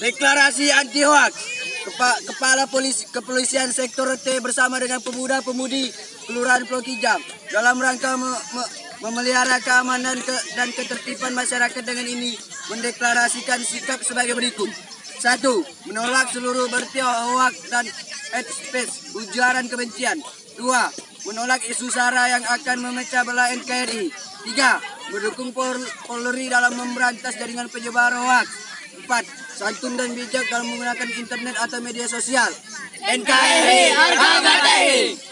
Deklarasi anti hoax. Kepala Kepolisian Sektor T bersama dengan pemuda-pemudi Kelurahan Pulau Kijang dalam rangka memelihara keamanan dan ketertiban masyarakat dengan ini mendeklarasikan sikap sebagai berikut. 1. Menolak seluruh berita hoax dan hate speech, ujaran kebencian. 2. Menolak isu SARA yang akan memecah belah NKRI. 3. Mendukung Polri dalam memberantas jaringan penyebar hoax. 4. Santun dan bijak dalam menggunakan internet atau media sosial. NKRI harga mati.